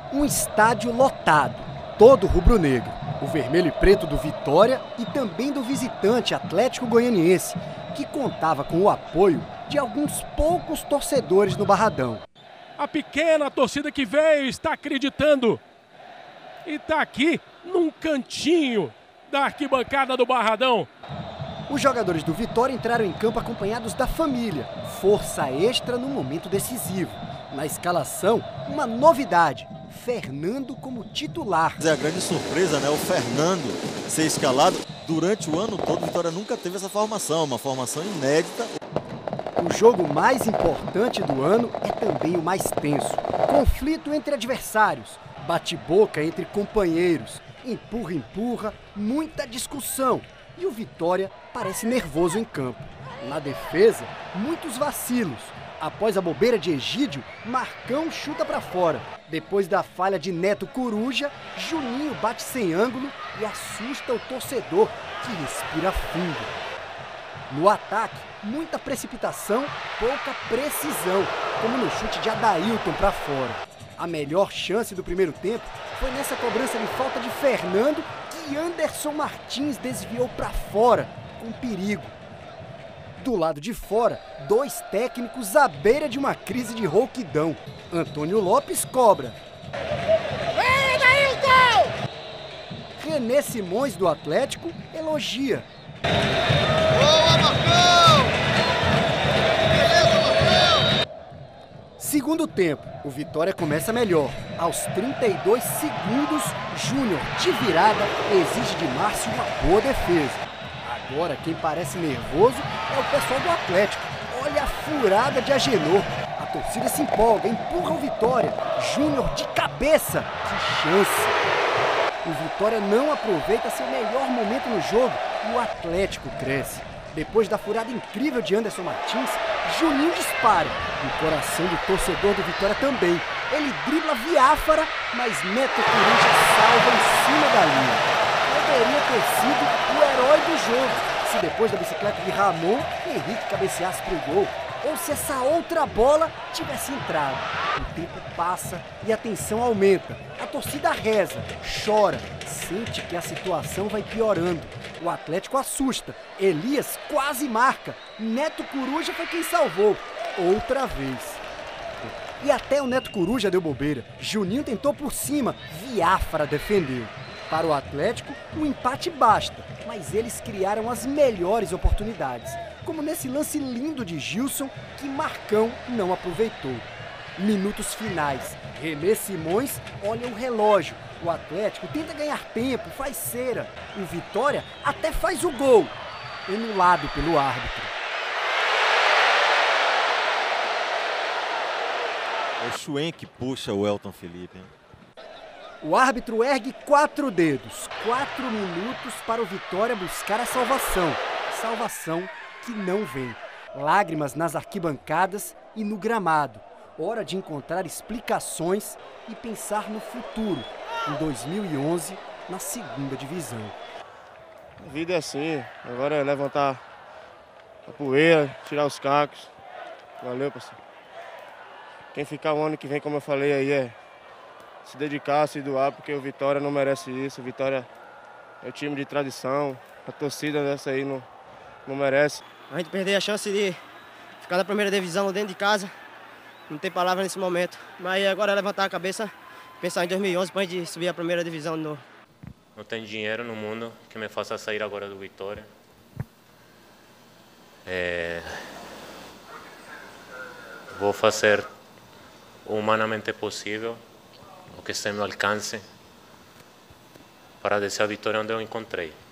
Um estádio lotado, todo rubro-negro. O vermelho e preto do Vitória e também do visitante Atlético Goianiense, que contava com o apoio de alguns poucos torcedores no Barradão. A pequena torcida que veio está acreditando e está aqui num cantinho da arquibancada do Barradão. Os jogadores do Vitória entraram em campo acompanhados da família, força extra no momento decisivo. Na escalação, uma novidade, Fernando como titular. É a grande surpresa, né? O Fernando ser escalado. Durante o ano todo, o Vitória nunca teve essa formação, uma formação inédita. O jogo mais importante do ano é também o mais tenso. Conflito entre adversários, bate-boca entre companheiros, empurra-empurra, muita discussão. E o Vitória parece nervoso em campo. Na defesa, muitos vacilos. Após a bobeira de Egídio, Marcão chuta para fora. Depois da falha de Neto Coruja, Juninho bate sem ângulo e assusta o torcedor, que respira fundo. No ataque, muita precipitação, pouca precisão, como no chute de Adailton para fora. A melhor chance do primeiro tempo foi nessa cobrança de falta de Fernando, que Anderson Martins desviou para fora, com perigo. Do lado de fora, dois técnicos à beira de uma crise de rouquidão. Antônio Lopes cobra. Vem, Adailton! René Simões, do Atlético, elogia. Boa, Marcão! Beleza, Marcão! Segundo tempo, o Vitória começa melhor. Aos 32 segundos, Júnior, de virada, exige de Márcio uma boa defesa. Agora, quem parece nervoso é o pessoal do Atlético. Olha a furada de Agenor. A torcida se empolga, empurra o Vitória. Júnior de cabeça. Que chance! O Vitória não aproveita seu melhor momento no jogo e o Atlético cresce. Depois da furada incrível de Anderson Martins, Juninho dispara. E o coração do torcedor do Vitória também. Ele dribla Viáfara, mas Neto Coruja salva em cima da linha. Poderia ter sido o herói do jogo, se depois da bicicleta de Ramon, Henrique cabeceasse para o gol, ou se essa outra bola tivesse entrado. O tempo passa e a tensão aumenta. A torcida reza, chora, sente que a situação vai piorando. O Atlético assusta, Elias quase marca, Neto Coruja foi quem salvou, outra vez. E até o Neto Coruja deu bobeira. Juninho tentou por cima, Viáfara defendeu. Para o Atlético, o empate basta, mas eles criaram as melhores oportunidades, como nesse lance lindo de Gilson, que Marcão não aproveitou. Minutos finais, René Simões olha o relógio, o Atlético tenta ganhar tempo, faz cera, o Vitória até faz o gol, anulado pelo árbitro. É o Chuen que puxa o Elton Felipe, hein? O árbitro ergue 4 dedos, 4 minutos para o Vitória buscar a salvação. Salvação que não vem. Lágrimas nas arquibancadas e no gramado. Hora de encontrar explicações e pensar no futuro, em 2011, na segunda divisão. A vida é assim, agora é levantar a poeira, tirar os cacos. Valeu, parceiro. Quem ficar o ano que vem, como eu falei aí, é se dedicar, se doar, porque o Vitória não merece isso. O Vitória é um time de tradição, a torcida dessa aí não merece. A gente perdeu a chance de ficar na primeira divisão dentro de casa, não tem palavra nesse momento. Mas agora é levantar a cabeça, pensar em 2011 para a gente subir a primeira divisão de novo. Não tem dinheiro no mundo que me faça sair agora do Vitória. Vou fazer o humanamente possível, o que está ao meu alcance, para descer a vitória onde eu encontrei.